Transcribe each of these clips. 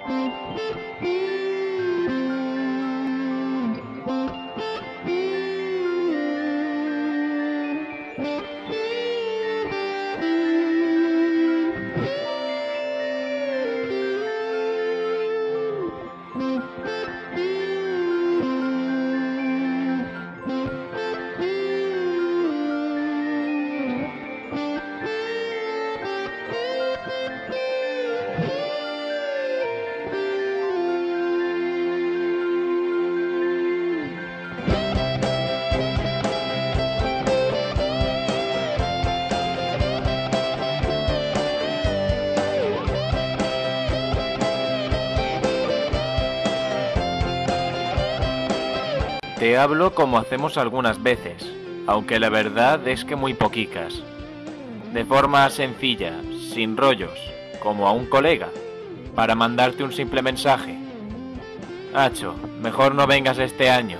Te hablo como hacemos algunas veces, aunque la verdad es que muy poquicas. De forma sencilla, sin rollos, como a un colega, para mandarte un simple mensaje. Acho, mejor no vengas este año.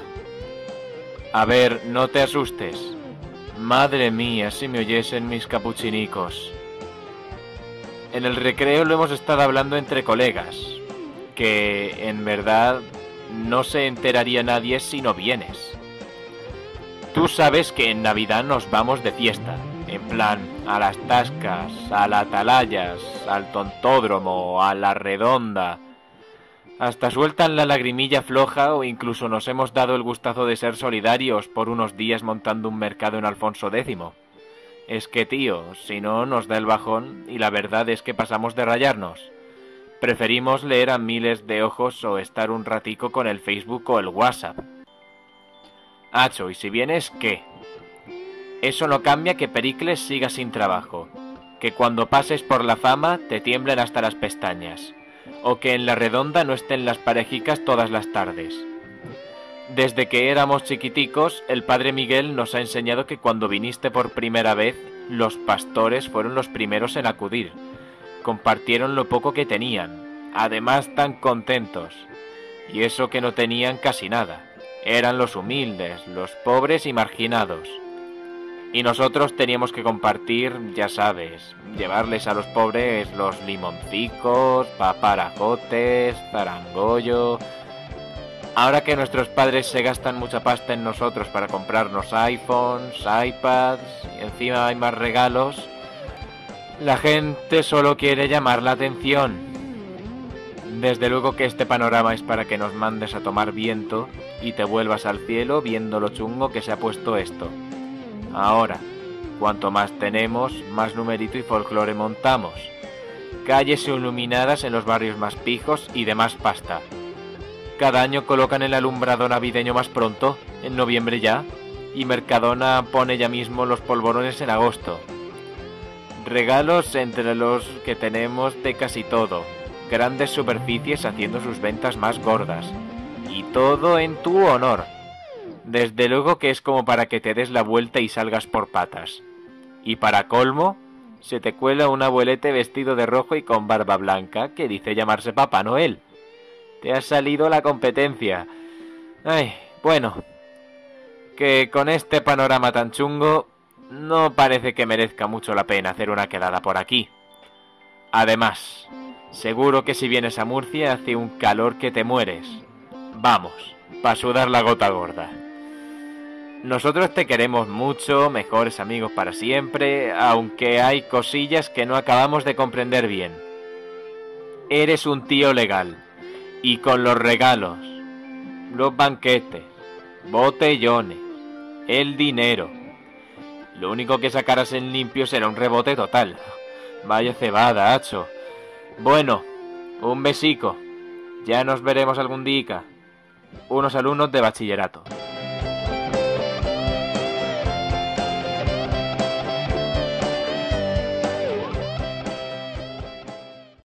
A ver, no te asustes. Madre mía, si me oyesen mis capuchinicos. En el recreo lo hemos estado hablando entre colegas, que en verdad no se enteraría nadie si no vienes. Tú sabes que en Navidad nos vamos de fiesta, en plan, a las tascas, a las atalayas, al tontódromo, a la redonda. Hasta sueltan la lagrimilla floja o incluso nos hemos dado el gustazo de ser solidarios por unos días montando un mercado en Alfonso X. Es que, tío, si no nos da el bajón y la verdad es que pasamos de rayarnos. Preferimos leer a miles de ojos o estar un ratico con el Facebook o el WhatsApp. Acho, ¿y si vienes qué? Eso no cambia que Pericles siga sin trabajo, que cuando pases por la fama te tiemblen hasta las pestañas, o que en la redonda no estén las parejicas todas las tardes. Desde que éramos chiquiticos, el padre Miguel nos ha enseñado que cuando viniste por primera vez, los pastores fueron los primeros en acudir. Compartieron lo poco que tenían, además tan contentos, y eso que no tenían casi nada. Eran los humildes, los pobres y marginados. Y nosotros teníamos que compartir, ya sabes, llevarles a los pobres los limoncicos, paparajotes, zarangollo. Ahora que nuestros padres se gastan mucha pasta en nosotros para comprarnos iPhones, iPads, y encima hay más regalos, la gente solo quiere llamar la atención. Desde luego que este panorama es para que nos mandes a tomar viento y te vuelvas al cielo viendo lo chungo que se ha puesto esto. Ahora, cuanto más tenemos, más numerito y folclore montamos. Calles iluminadas en los barrios más pijos y de más pasta. Cada año colocan el alumbrado navideño más pronto, en noviembre ya, y Mercadona pone ya mismo los polvorones en agosto. Regalos entre los que tenemos de casi todo, grandes superficies haciendo sus ventas más gordas, y todo en tu honor. Desde luego que es como para que te des la vuelta y salgas por patas. Y para colmo, se te cuela un abuelete vestido de rojo y con barba blanca que dice llamarse Papá Noel. Te ha salido la competencia. Ay, bueno, que con este panorama tan chungo no parece que merezca mucho la pena hacer una quedada por aquí. Además, seguro que si vienes a Murcia hace un calor que te mueres. Vamos, pa' sudar la gota gorda. Nosotros te queremos mucho, mejores amigos para siempre, aunque hay cosillas que no acabamos de comprender bien. Eres un tío legal, y con los regalos, los banquetes, botellones, el dinero. Lo único que sacaras en limpio será un rebote total. Vaya cebada, hacho. Bueno, un besico. Ya nos veremos algún día. Unos alumnos de bachillerato.